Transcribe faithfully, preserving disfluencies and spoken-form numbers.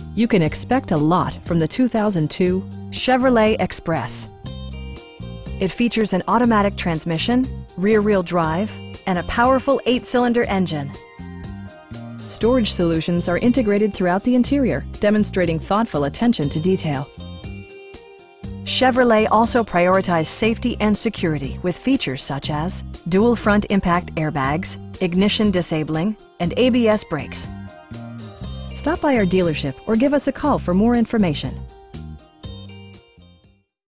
You can expect a lot from the two thousand two Chevrolet Express. It features an automatic transmission, rear-wheel drive, and a powerful eight-cylinder engine. Storage solutions are integrated throughout the interior, demonstrating thoughtful attention to detail. Chevrolet also prioritized safety and security with features such as dual front impact airbags, ignition disabling, and A B S brakes. Stop by our dealership or give us a call for more information.